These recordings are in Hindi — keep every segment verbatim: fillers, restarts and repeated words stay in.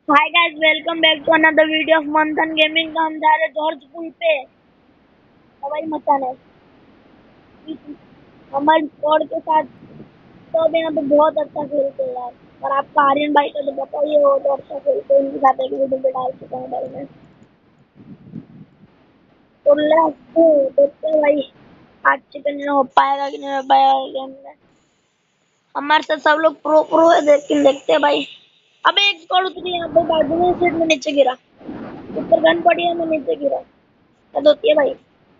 Hi guys, welcome back to another video of Manthan gaming. का हम जा रहे जॉर्ज पुल पे हवाई मचाने हमारे स्क्वाड के साथ। तो अब यहाँ पे बहुत अच्छा खेलते हैं यार। और आपका आर्यन भाई का तो बताइए, वो तो अच्छा खेलते हैं। उनके साथ एक वीडियो पे डाल चुका हूँ भाई मैं। तो लेट्स गो, देखते हैं भाई आज चिकन हो पाएगा कि नहीं हो पाएगा गेम में। हमारे साथ सब लोग प्रो प्रो है, देख के देखते हैं भाई। अबे एक स्क्वाड उतरी यहाँ पे बाजू में, सीट में नीचे गिरा। ऊपर गन पड़ी है, मैं नीचे गिरा। हद होती है भाई।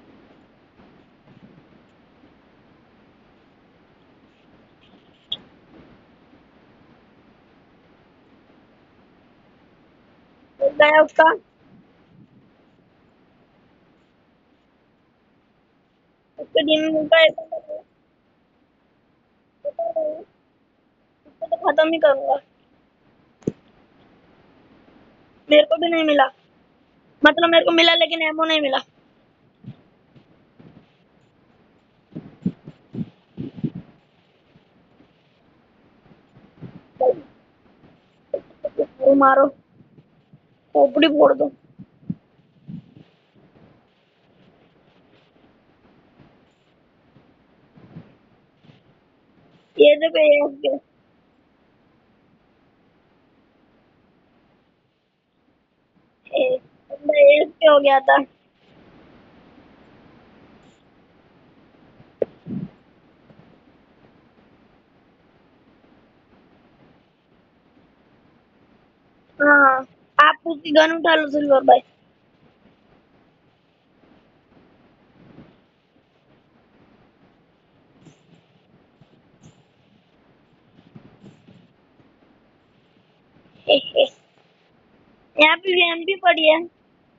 गया उसका। उसके टीम का एक बंदा उसको तो खत्म ही करूंगा। मेरे को भी नहीं मिला, मतलब मेरे को मिला लेकिन एमो नहीं मिला। वो मारो, खोपड़ी फोड़ दो। ये देखो ये उसके ए, बंदा ये उसके हो गया था। हाँ, आप उसकी गन उठा लो सिल्वर भाई। हे, हे। यहाँ पे वीएमपी पड़ी है।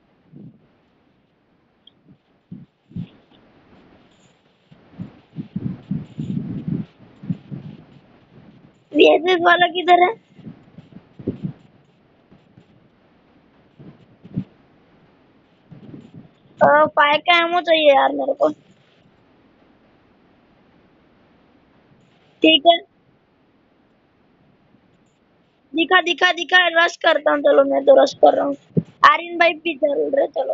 वीएसएस वाला किधर है? फायर का एमो चाहिए यार मेरे को। ठीक है, दिखा दिखा दिखा, रश करता हूँ। चलो मैं तो रश कर रहा हूँ। आर्यन भाई भी चल रहे, चलो।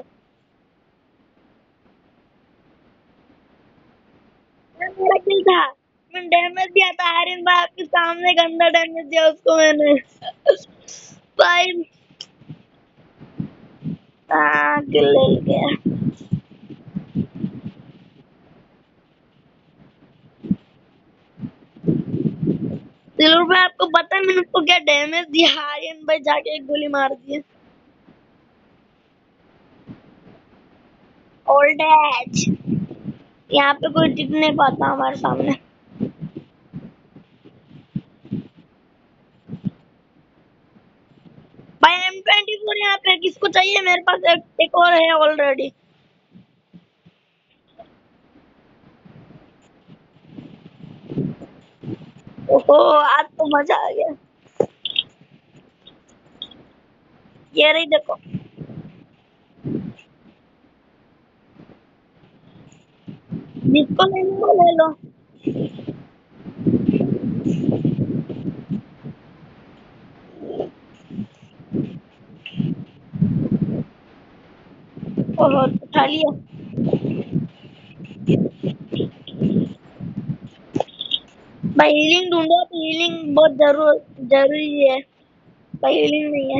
ये मेरा किल था। मैं डैमेज दिया था आर्यन भाई आपके सामने, गंदा डैमेज दिया उसको मैंने। भाई हाँ, किल ले गया। सिल्वर भाई आपको पता है मैंने उसको क्या डैमेज दिया? आर्यन भाई जाके एक गोली मार दिए। Old age. यहाँ पे कोई टिक नहीं पाता हमारे सामने। भाई एम ट्वेंटी फोर यहाँ पे किसको चाहिए? मेरे पास एक, एक और है ऑलरेडी। ओहो, आज तो मजा आ गया। ये रही देखो। जिसको लेना हो ले लो। ओहो, उठा लिया। भाई हीलिंग ढूंढो, तो हीलिंग बहुत जरूर जरूरी है। भाई हीलिंग नहीं है।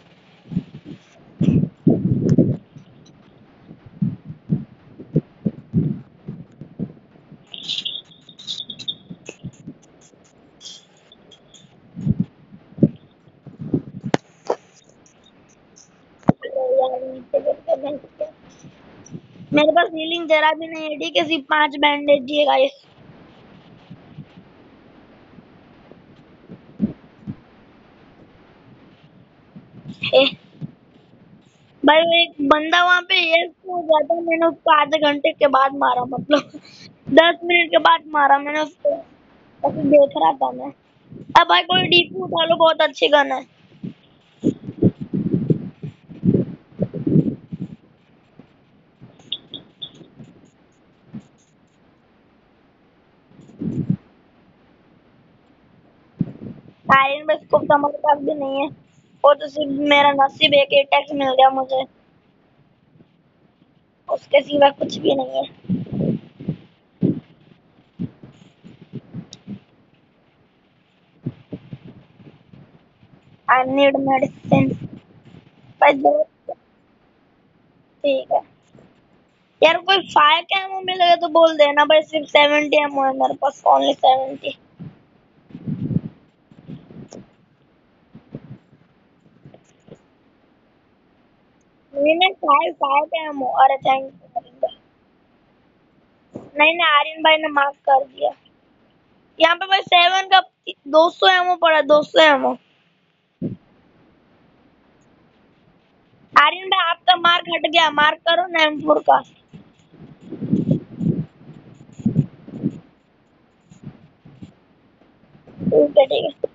तो यार नीचे करके मैं क्या- मेरे पास हीलिंग जरा भी नहीं है। ठीक है, सिर्फ पांच बैंडेज ही है गाइस। भाई वो एक बंदा वहां पे ये हो गया था, मैंने उसको आधे घंटे के बाद मारा, मतलब दस मिनट के बाद मारा मैंने उसको। ऐसे देख रहा था मैं। अब भाई कोई डीपी उठा लो, बहुत अच्छी गन है। आयरन में स्कोप तो हमारे पास भी नहीं है। वो तो सिर्फ मेरा नसीब है कि टैक्स मिल गया मुझे, उसके सिवा कुछ भी नहीं है। I need medicine. भाई दो। ठीक है यार, कोई फायर का एमो मिलेगा तो बोल देना भाई, सिर्फ सेवेंटी एमो है मेरे पास, ओनली सेवेंटी। नहीं नहीं, फायर फायर का एमो, अरे थैंक यू। नहीं नहीं, आर्यन भाई ने मार्क कर दिया। यहाँ पे भाई सेवन का दो सौ एमओ पड़ा, दो सौ एमओ। आर्यन भाई आपका मार्क हट गया, मार्क करो नैनपुर का। ठीक है ठीक है।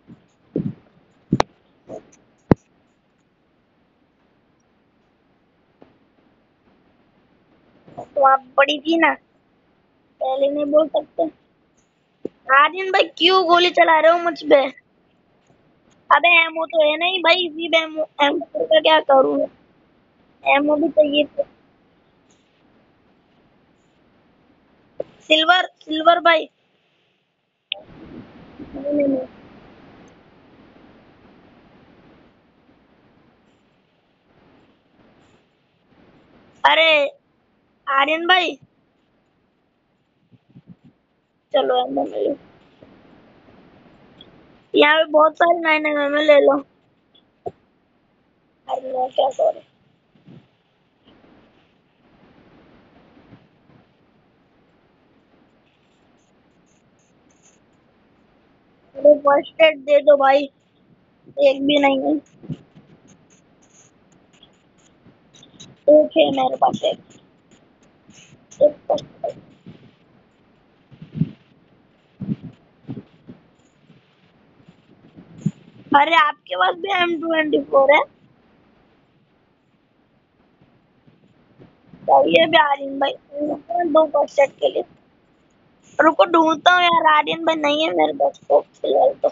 तो आप बड़ी थी ना, पहले नहीं बोल सकते। आर्यन भाई क्यों गोली चला रहे हो मुझ पे? अबे एमओ तो है नहीं भाई, इसी पे एमओ, एमओ का क्या करूँ? एमओ भी चाहिए तो। सिल्वर सिल्वर भाई। नहीं नहीं नहीं। अरे आर्यन भाई, चलो एमओ ले लो। यहाँ पे बहुत सारे नए नए एमओ ले लो। अरे नो, क्या सॉरी। अरे फर्स्ट एड दे दो भाई, एक भी नहीं है। एक है मेरे पास, एक, एक first aid। अरे आपके पास भी एम ट्वेंटी फोर है? चाहिए भी आर्यन भाई, दो फर्स्ट एड के लिए। रुको ढूंढता हूँ यार, आर्यन भाई नहीं है मेरे पास तो फिलहाल तो।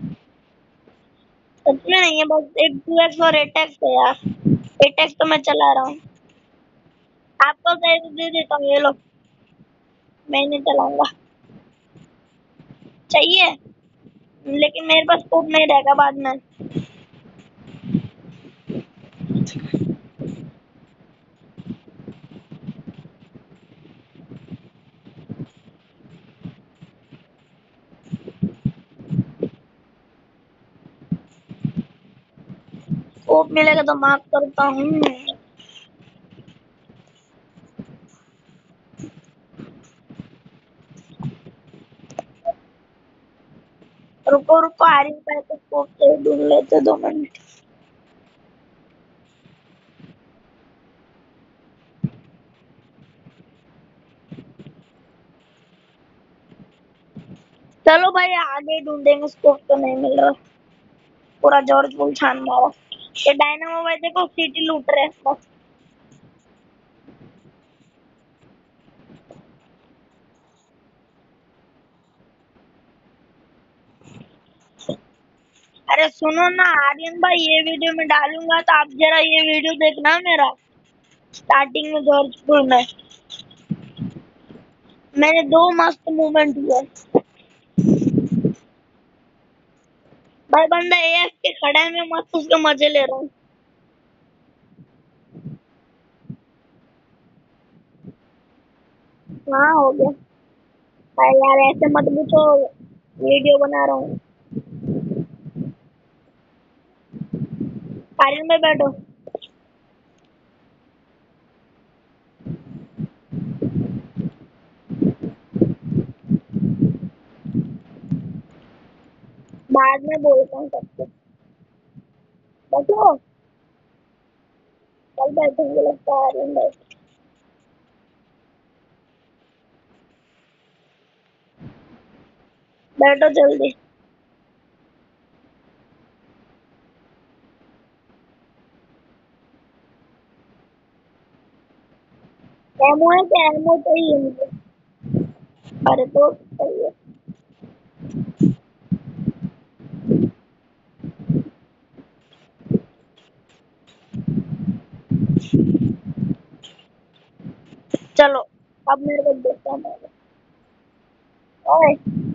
सच में नहीं है, बस एक टू एक्स और एट एक्स है यार। एट एक्स तो मैं चला रहा हूँ। आपको सही से दे देता हूँ, ये लो। मैं नहीं चलाऊंगा। चाहिए, लेकिन मेरे पास स्कोप नहीं रहेगा बाद में। स्कोप मिलेगा तो मार्क करता हूँ। रुको रुको, आर्यन भाई को स्कोप से ढूंढ लेते, दो मिनट। चलो भाई आगे ढूंढेंगे, स्कोप तो नहीं मिल रहा। पूरा जॉर्ज बुल छान मारा। ये डायनामो भाई देखो सिटी लूट रहे हैं बस। अरे सुनो ना आर्यन भाई, ये वीडियो में डालूंगा तो आप जरा ये वीडियो देखना मेरा, स्टार्टिंग में जॉर्जपुर में मैंने दो मस्त मूवमेंट हुए। भाई बंदा एएफ के खड़ा है, मैं मस्त उसके मजे ले रहा हूँ। हाँ हो गया। भाई यार ऐसे मत पूछो, वीडियो बना रहा हूँ। आर्यन भाई बैठो। बाद में बोलता हूँ सबसे। बैठो। कल बैठेंगे लगता है आर्यन भाई। बैठो जल्दी। एमओ है क्या? एमओ चाहिए मुझे। अरे तो सही है। चलो अब मेरे को देखता हूँ। ओए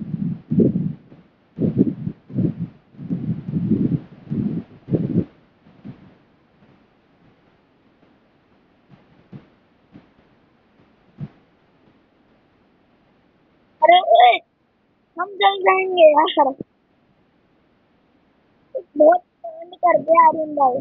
अरे ओए, हम जल जाएंगे यार। बहुत कांड कर दिया आर्यन भाई।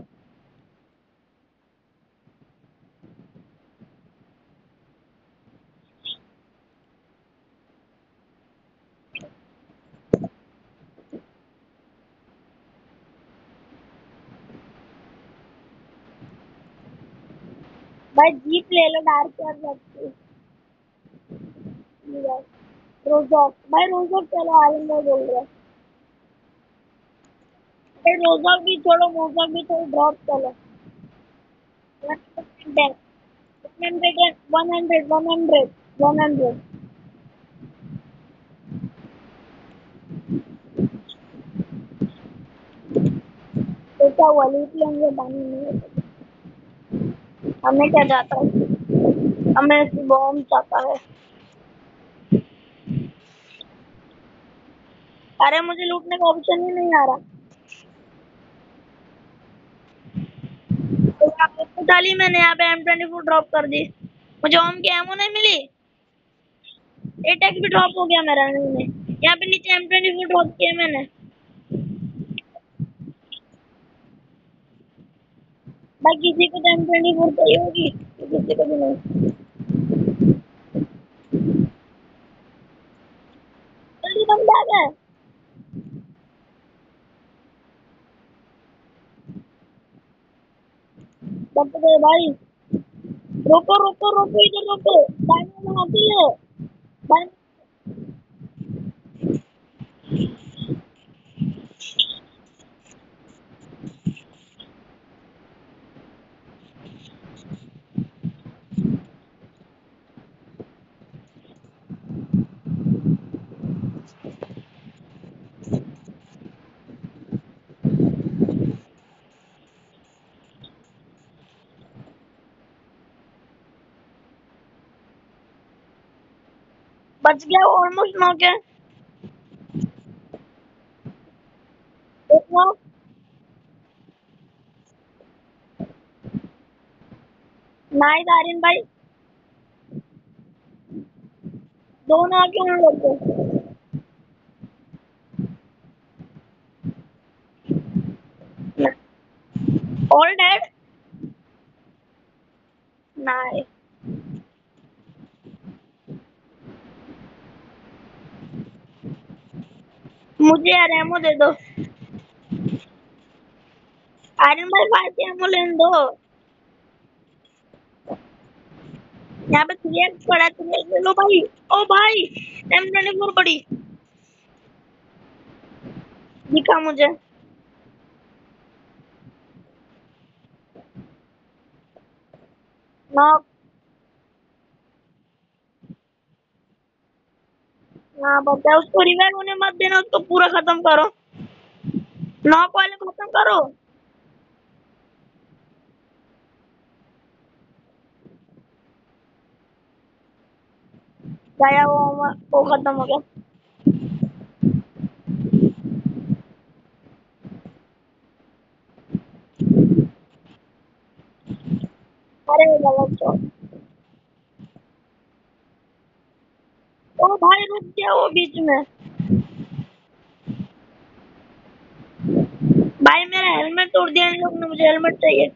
भाई जीप ले लो डार्क कर सकती। रोजॉक भाई, रोजॉक चलो, आर्यन भाई बोल रहे हैं। भाई रोजॉक भी छोड़ो, मोजॉक भी थोड़ी ड्रॉप चलो। Hundred hundred one hundred one hundred one hundred. तो क्या हुआ, लूट लेंगे, पानी नहीं है। हमें क्या जाता है, हमें बॉम्ब चाहता है। अरे मुझे लूटने का ऑप्शन ही नहीं आ रहा। तो यहाँ पे उठा ली मैंने, यहाँ पे एम ट्वेंटी फोर ड्रॉप कर दी। मुझे ओम की एमो नहीं मिली। एटेक भी ड्रॉप हो गया मेरा में। यहाँ पे नीचे एम ट्वेंटी फोर ड्रॉप किया मैंने। भाई किसी को तो एम ट्वेंटी फोर चाहिए होगी, किसी को भी नहीं। जल्दी बंदा आ गया। बच गए भाई। रोको रोको रोको, इधर रोको। डायमंड आती है भाई। बच गया, ऑलमोस्ट नॉक है। देखो नाइस आर्यन भाई। दोनों आके उन लोग को। All dead. नाइस। मुझे यार एमो दे दो। आर्यन भाई फाइव की एमो लेने दो। यहाँ पे थ्री एक्स पड़ा है, थ्री एक्स ले लो भाई। ओ भाई एम ट्वेंटी फोर पड़ी। दिखा मुझे। नॉक। हाँ बता, उसको रिवाइव होने मत देना, उसको पूरा खत्म करो। नॉक वाले को खत्म करो। गया वो, वो खत्म हो गया। अरे गलत शॉट। ओ भाई रुक गया वो बीच में। भाई मेरा हेलमेट तोड़ दिया इन लोग ने, मुझे हेलमेट चाहिए।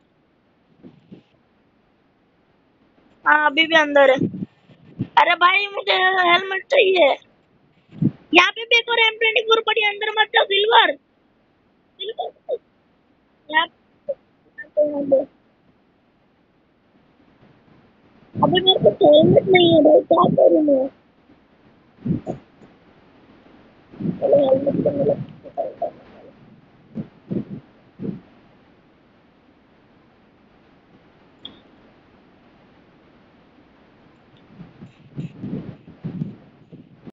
हाँ अभी भी अंदर है। अरे भाई मुझे हेलमेट चाहिए। यहाँ पे भी एक और एम ट्वेंटी फोर पड़ी, अंदर मत जाओ। Silver silver. यहाँ पे यहाँ पे। अभी मेरे को हेलमेट नहीं है भाई, क्या करूँ मैं। चलो हेलमेट तो मिला।